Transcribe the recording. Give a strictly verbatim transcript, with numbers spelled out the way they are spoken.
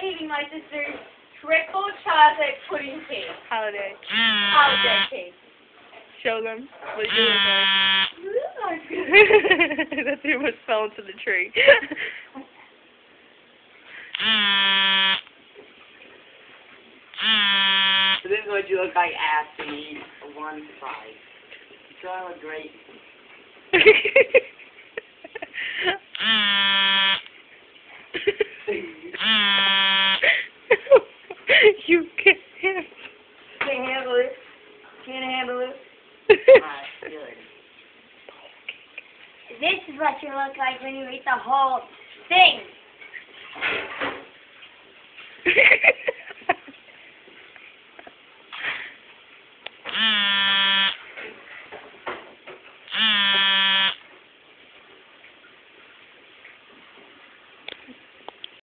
eating my sister's triple chocolate pudding cake. Holiday. Holiday cake. Show them what you look like. That thing almost fell into the tree. So this is what you look like after you eat one fry. So I look great. You can't. Can't handle it. Can't handle it. Alright, good. This is what you look like when you eat the whole thing.